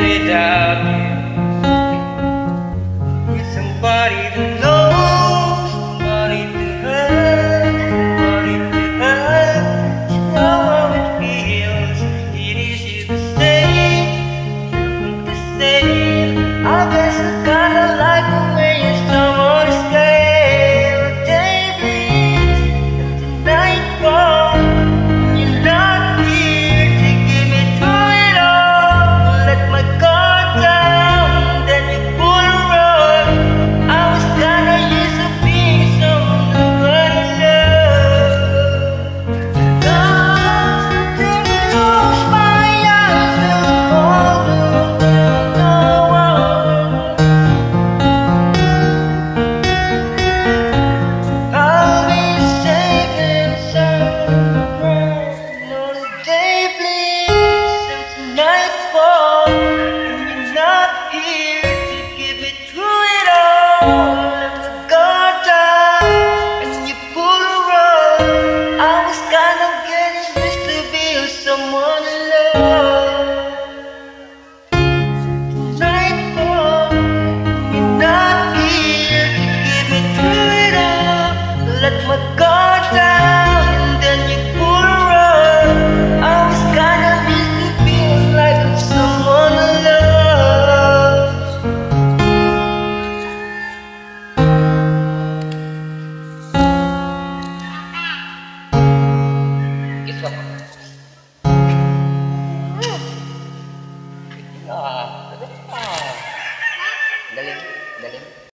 without you. Somebody to know, somebody to hurt, somebody to hurt. You know how it feels. It is you to say, nothing to say. I guess I kinda like the way you stumble on the scale. Day bleeds and the night falls. You're not here to get me through it all. Let my guard down, then you pull a rug. I was kinda used to being someone nobody loved. Then you close my eyes and hold I'll be safe inside. The day bleeds into nightfall, and you're not here to get me through it all. Let the guard down, and you pull a rug. I was kind of getting used to being someone in love. Nightfall, you're not here to get me through it all. Let my guard down, and then you pull a rug. I was kind of used to feeling like I'm someone I love. Guess what? Galing, galing.